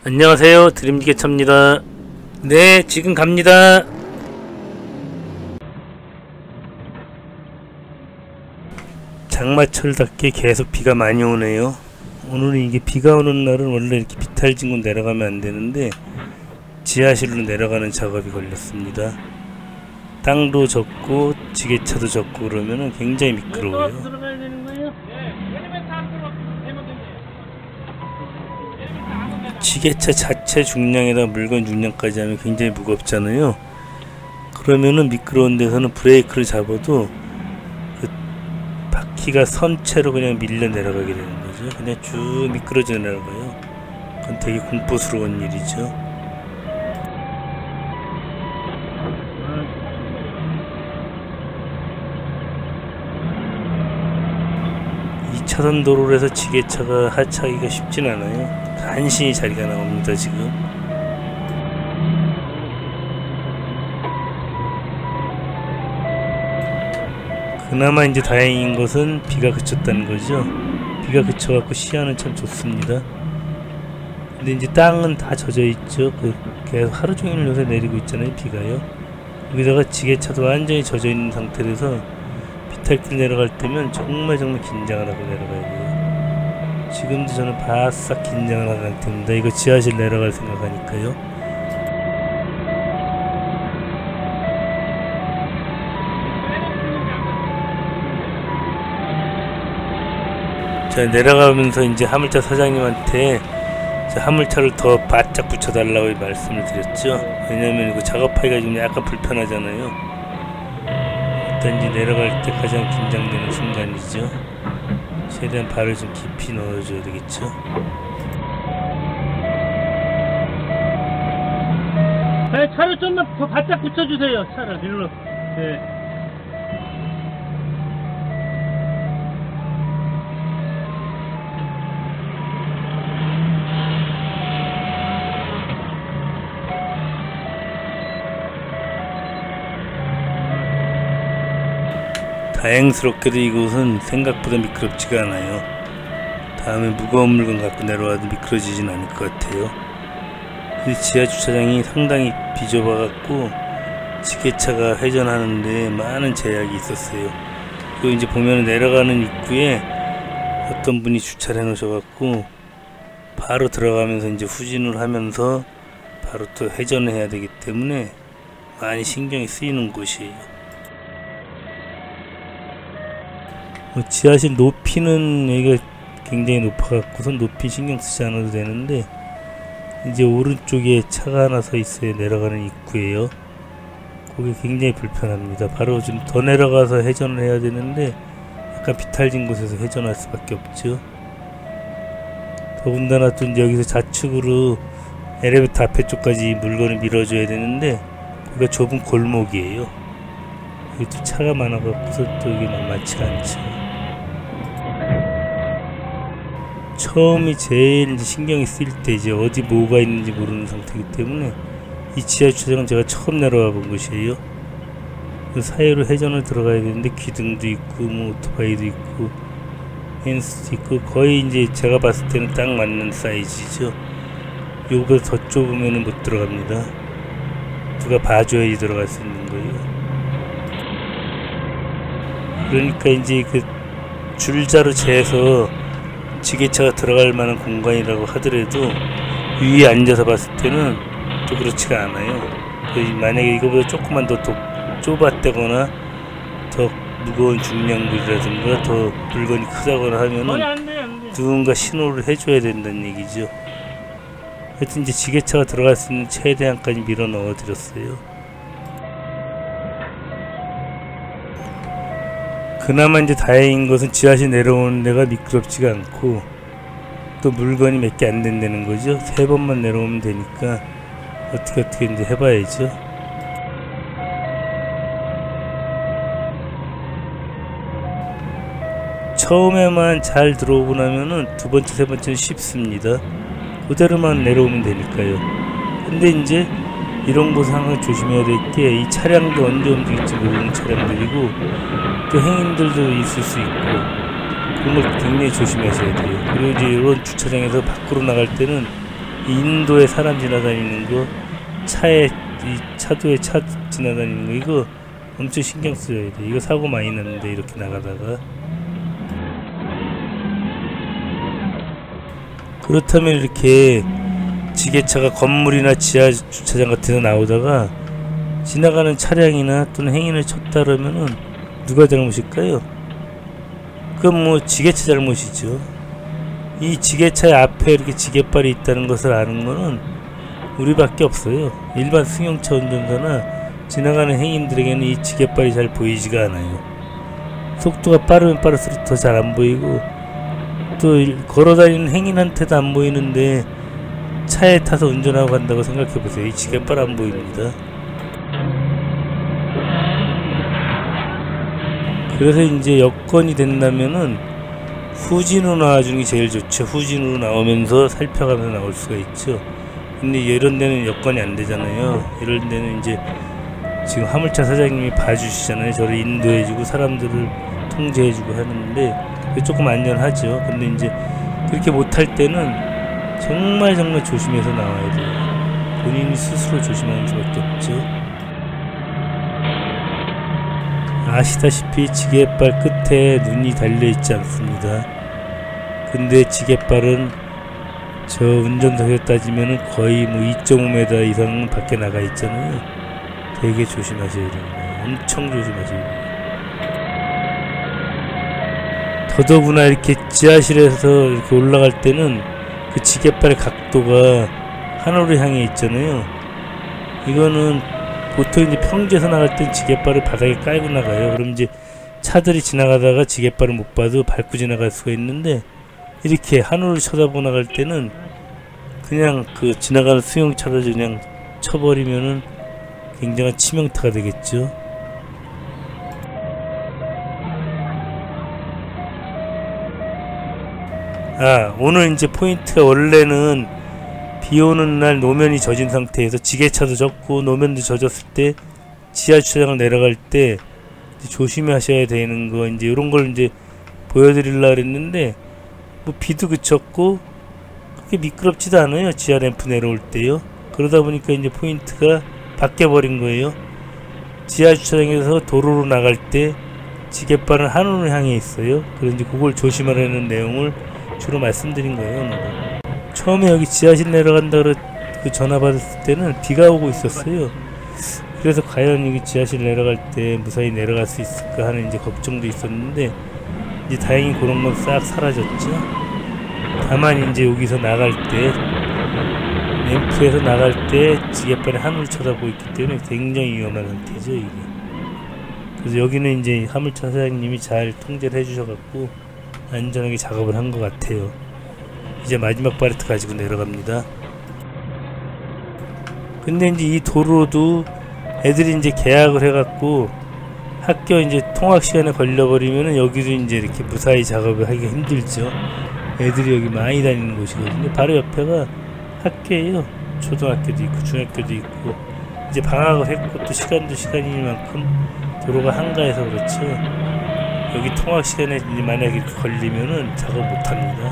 안녕하세요, 드림지게차입니다. 네, 지금 갑니다. 장마철답게 계속 비가 많이 오네요. 오늘은 이게 비가 오는 날은 원래 이렇게 비탈진구 내려가면 안 되는데 지하실로 내려가는 작업이 걸렸습니다. 땅도 젖고 지게차도 젖고 그러면은 굉장히 미끄러워요. 들어가야 되는 거예요? 지게차 자체 중량에다 물건 중량까지 하면 굉장히 무겁잖아요. 그러면은 미끄러운 데서는 브레이크를 잡아도 그 바퀴가 선체로 그냥 밀려 내려가게 되는 거죠. 그냥 쭉 미끄러져 내려가요. 그건 되게 공포스러운 일이죠. 이 차선 도로에서 지게차가 하차하기가 쉽진 않아요. 간신히 자리가 나옵니다. 지금 그나마 이제 다행인 것은 비가 그쳤다는 거죠. 비가 그쳐갖고 시야는 참 좋습니다. 근데 이제 땅은 다 젖어 있죠. 계속 하루 종일 요새 내리고 있잖아요. 비가요. 여기다가 지게차도 완전히 젖어 있는 상태라서 비탈길 내려갈 때면 정말 긴장을 하고 내려가야 돼요. 지금도 저는 바싹 긴장을 하는 상태입니다. 이거 지하실 내려갈 생각하니까요. 자, 내려가면서 이제 화물차 사장님한테 화물차를 더 바짝 붙여달라고 말씀을 드렸죠. 왜냐면 이거 작업하기가 지금 약간 불편하잖아요. 일단 이제 내려갈 때 가장 긴장되는 순간이죠. 최대한 발을 좀 깊이 넣어줘야 되겠죠. 네, 차를 좀만 더 바짝 붙여주세요. 차를 일로. 네. 다행스럽게도 이곳은 생각보다 미끄럽지가 않아요. 다음에 무거운 물건 갖고 내려와도 미끄러지진 않을 것 같아요. 이 지하 주차장이 상당히 비좁아갖고 지게차가 회전하는데 많은 제약이 있었어요. 그리고 이제 보면 내려가는 입구에 어떤 분이 주차를 해놓으셔갖고 바로 들어가면서 이제 후진을 하면서 바로 또 회전을 해야 되기 때문에 많이 신경이 쓰이는 곳이에요. 지하실 높이는 여기가 굉장히 높아갖고서 높이 신경 쓰지 않아도 되는데 이제 오른쪽에 차가 하나 서 있어요. 내려가는 입구에요. 그게 굉장히 불편합니다. 바로 좀 더 내려가서 회전을 해야 되는데 약간 비탈진 곳에서 회전할 수밖에 없죠. 더군다나 또 이제 여기서 좌측으로 엘리베이터 앞에 쪽까지 물건을 밀어줘야 되는데 거기가 좁은 골목이에요. 여기 또 차가 많아갖고서 또 이게 만만치가 않죠. 처음이 제일 신경이 쓰일 때 이제 어디 뭐가 있는지 모르는 상태이기 때문에 이 지하 주차장은 제가 처음 내려와 본 곳이에요. 그 사이로 회전을 들어가야 되는데 기둥도 있고 뭐 오토바이도 있고 펜스도 있고 거의 이제 제가 봤을 때는 딱 맞는 사이즈죠. 요거보다 더 좁으면 못 들어갑니다. 누가 봐줘야지 들어갈 수 있는 거예요. 그러니까 이제 그 줄자로 재서 지게차가 들어갈 만한 공간이라고 하더라도 위에 앉아서 봤을 때는 또 그렇지가 않아요. 만약에 이거보다 조금만 더 좁았다거나 더 무거운 중량물이라든가 더 물건이 크다거나 하면은 누군가 신호를 해줘야 된다는 얘기죠. 하여튼 이제 지게차가 들어갈 수 있는 최대한까지 밀어 넣어 드렸어요. 그나마 이제 다행인 것은 지하실 내려오는 데가 미끄럽지가 않고 또 물건이 몇 개 안 된다는 거죠. 3번만 내려오면 되니까 어떻게 이제 해봐야죠. 처음에만 잘 들어오고 나면은 두 번째, 세 번째는 쉽습니다. 그대로만 내려오면 되니까요. 근데 이제 이런 곳은 항상 조심해야 될 게 이 차량도 언제 움직일지 모르는 차량들이고 또 행인들도 있을 수 있고 그런 걸 굉장히 조심하셔야 돼요. 그리고 이제 이런 주차장에서 밖으로 나갈 때는 인도에 사람 지나다니는 거, 이 차도에 차 지나다니는 거, 이거 엄청 신경 쓰여야 돼. 이거 사고 많이 났는데, 이렇게 나가다가. 그렇다면 이렇게 지게차가 건물이나 지하 주차장 같은 데 나오다가 지나가는 차량이나 또는 행인을 쳤다 그러면은 누가 잘못일까요? 그건 뭐 지게차 잘못이죠. 이 지게차의 앞에 이렇게 지게발이 있다는 것을 아는 거는 우리밖에 없어요. 일반 승용차 운전자나 지나가는 행인들에게는 이 지게발이 잘 보이지가 않아요. 속도가 빠르면 빠를수록 더 잘 안 보이고, 또 걸어다니는 행인한테도 안 보이는데 차에 타서 운전하고 간다고 생각해보세요. 이 지게발 안 보입니다. 그래서 이제 여건이 된다면은 후진으로 나와주는 게 제일 좋죠. 후진으로 나오면서 살펴가면서 나올 수가 있죠. 근데 이런 데는 여건이 안 되잖아요. 이런 데는 이제 지금 화물차 사장님이 봐주시잖아요. 저를 인도해주고 사람들을 통제해주고 하는데 조금 안전하죠. 근데 이제 그렇게 못할 때는 정말 조심해서 나와야 돼요. 본인이 스스로 조심하는 수밖에 없죠. 아시다시피 지게발 끝에 눈이 달려있지 않습니다. 근데 지게발은 저 운전석에 따지면 거의 뭐 2.5m 이상은 밖에 나가 있잖아요. 되게 조심하셔야 됩니다. 엄청 조심하셔야 됩니다. 더더구나 이렇게 지하실에서 이렇게 올라갈 때는 그 지게발의 각도가 하늘을 향해 있잖아요. 이거는 보통 이제 평지에서 나갈 땐 지게발을 바닥에 깔고 나가요. 그럼 이제 차들이 지나가다가 지게발을 못 봐도 밟고 지나갈 수가 있는데, 이렇게 하늘을 쳐다보고 나갈 때는 그냥 그 지나가는 승용차를 그냥 쳐버리면은 굉장한 치명타가 되겠죠. 오늘 이제 포인트가, 원래는 비 오는 날 노면이 젖은 상태에서 지게차도 젖고 노면도 젖었을 때 지하 주차장을 내려갈 때 조심하셔야 되는 거, 이제 이런 걸 이제 보여드리려고 했는데, 뭐 비도 그쳤고 그렇게 미끄럽지도 않아요. 지하 램프 내려올 때요. 그러다 보니까 이제 포인트가 바뀌어 버린 거예요. 지하 주차장에서 도로로 나갈 때 지게발은 하늘을 향해 있어요. 그래서 이제 그걸 조심하라는 내용을 주로 말씀드린 거예요, 오늘은. 처음에 여기 지하실 내려간다 그 전화 받았을 때는 비가 오고 있었어요. 그래서 과연 여기 지하실 내려갈 때 무사히 내려갈 수 있을까 하는 이제 걱정도 있었는데, 이제 다행히 그런 건 싹 사라졌죠. 다만 이제 여기서 나갈 때, 램프에서 나갈 때 지게발이 하늘을 쳐다보고 있기 때문에 굉장히 위험한 상태죠, 이게. 그래서 여기는 이제 화물차 사장님이 잘 통제를 해주셔갖고 안전하게 작업을 한 것 같아요. 이제 마지막 바레트 가지고 내려갑니다. 근데 이제 이 도로도 애들이 이제 계약을 해갖고 학교 이제 통학 시간에 걸려버리면은 여기도 이제 이렇게 무사히 작업을 하기가 힘들죠. 애들이 여기 많이 다니는 곳이거든요. 바로 옆에가 학교예요. 초등학교도 있고 중학교도 있고, 이제 방학을 했고 또 시간도 시간이만큼 도로가 한가해서 그렇죠. 여기 통학 시간에 이제 만약에 이렇게 걸리면은 작업 못합니다.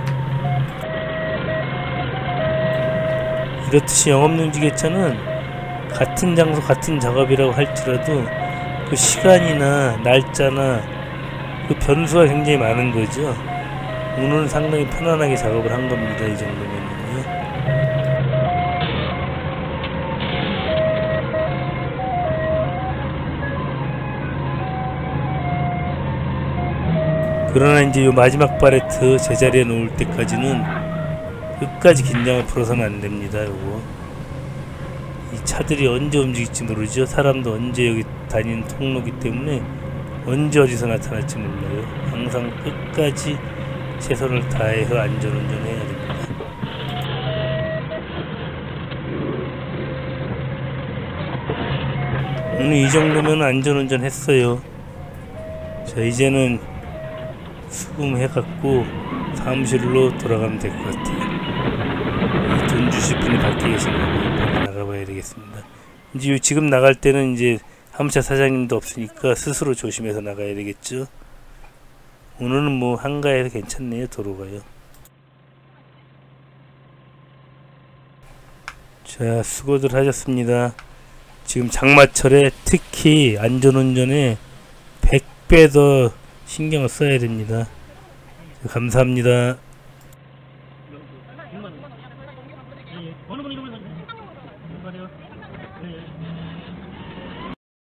이렇듯이 영업용 지게차는 같은 장소 같은 작업이라고 할지라도 그 시간이나 날짜나 그 변수가 굉장히 많은 거죠. 오늘은 상당히 편안하게 작업을 한 겁니다. 이 정도면요. 그러나 이제 요 마지막 바레트 제자리에 놓을 때까지는 끝까지 긴장을 풀어서는 안 됩니다. 요거 이 차들이 언제 움직일지 모르죠. 사람도 언제 여기 다니는 통로기 때문에 언제 어디서 나타날지 몰라요. 항상 끝까지 최선을 다해서 안전운전해야 됩니다. 오늘 이 정도면 안전운전 했어요. 자, 이제는 수금해갖고 사무실로 돌아가면 될 것 같아요. 돈 주실 분이 밖에 계신가 봐요. 빨리 나가봐야 되겠습니다. 이제 지금 나갈 때는 이제 화물차 사장님도 없으니까 스스로 조심해서 나가야 되겠죠. 오늘은 뭐 한가해서 괜찮네요. 도로가요. 자, 수고들 하셨습니다. 지금 장마철에 특히 안전운전에 100배 더 신경을 써야 됩니다. 감사합니다. 어느 분이 그러면